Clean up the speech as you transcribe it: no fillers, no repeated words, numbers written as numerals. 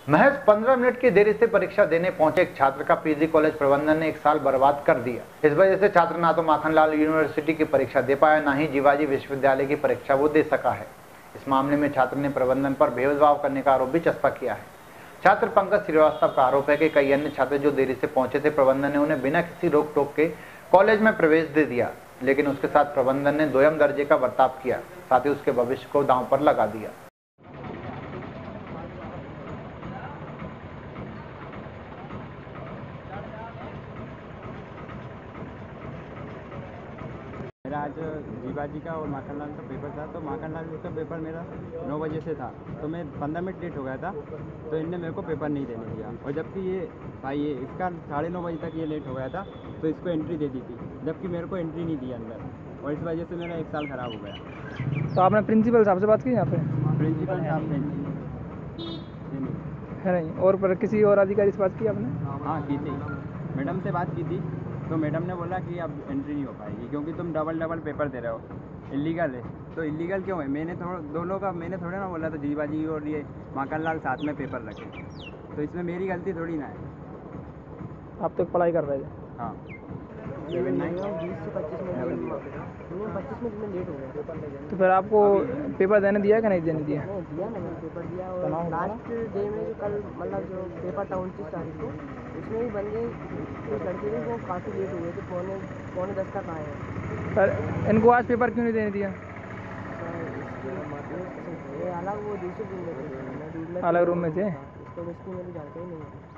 महज 15 मिनट की देरी से परीक्षा देने पहुंचे एक छात्र का पीजी कॉलेज प्रबंधन ने 1 साल बर्बाद कर दिया। इस वजह से छात्र ना तो माखनलाल यूनिवर्सिटी की परीक्षा दे पाया, ना ही जीवाजी विश्वविद्यालय की परीक्षा वो दे सका है। इस मामले में छात्र ने प्रबंधन पर भेदभाव करने का आरोप भी चस्पा किया है। छात्र पंकज श्रीवास्तव का आरोप है कि कई अन्य छात्र जो देरी से पहुंचे थे, प्रबंधन ने उन्हें बिना किसी रोक टोक के कॉलेज में प्रवेश दे दिया, लेकिन उसके साथ प्रबंधन ने दोयम दर्जे का बर्ताव किया, साथ ही उसके भविष्य को दांव पर लगा दिया। मेरा आज जीवाजी का और माखनलाल का पेपर था, तो माखनलाल का पेपर मेरा 9 बजे से था, तो मैं 15 मिनट लेट हो गया था, तो इनने मेरे को पेपर नहीं देने दिया। और जबकि ये इसका 9:30 बजे तक ये लेट हो गया था, तो इसको एंट्री दे दी थी, जबकि मेरे को एंट्री नहीं दी अंदर, और इस वजह से मेरा 1 साल ख़राब हो गया। तो आपने प्रिंसिपल साहब से बात की यहाँ पे? प्रिंसिपल साहब ने है नहीं, और पर किसी और अधिकारी से बात की आपने? हाँ की थी, मैडम से बात की थी, तो मैडम ने बोला कि अब एंट्री नहीं हो पाएगी क्योंकि तुम डबल पेपर दे रहे हो, इलीगल है। तो इलीगल क्यों है? मैंने थोड़ा ना बोला था जीवाजी और ये माखनलाल साथ में पेपर रखे, तो इसमें मेरी गलती थोड़ी ना है। आप तो पढ़ाई कर रहे थे? हाँ, 20 से 25 मिनट 25 मिनट में लेट हो गया। तो फिर आपको पेपर देने दिया कि नहीं देने दिया? नहीं दिया ना, मैंने पेपर दिया। और लास्ट डे में जो कल मतलब जो पेपर था 29 तारीख को, उसमें भी बंदे जो लड़के थे वो काफ़ी लेट हुए थे, पौने 10 तक आए हैं। सर इनको आज पेपर क्यों नहीं देने दिया? ये अलग वो दूसरे रूम में थे, अलग रूम में थे? इसको इसकी मेरी जानकारी नहीं है।